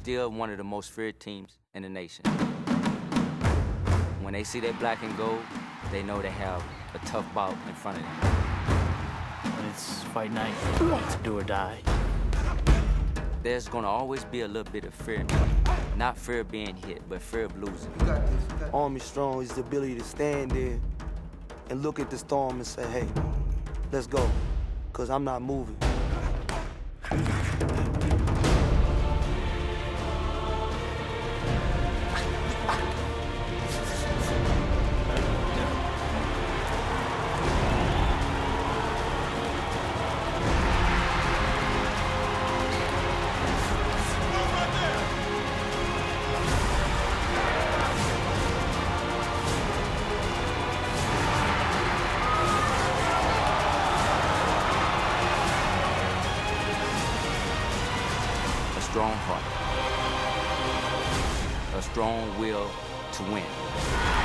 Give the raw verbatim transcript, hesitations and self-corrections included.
still one of the most feared teams in the nation. When they see that black and gold, they know they have a tough bout in front of them. When it's fight night, it's do or die. There's gonna always be a little bit of fear. Not fear of being hit, but fear of losing. You got this, you got this. Army Strong is the ability to stand there and look at the storm and say, hey, let's go, because I'm not moving. A strong heart, a strong will to win.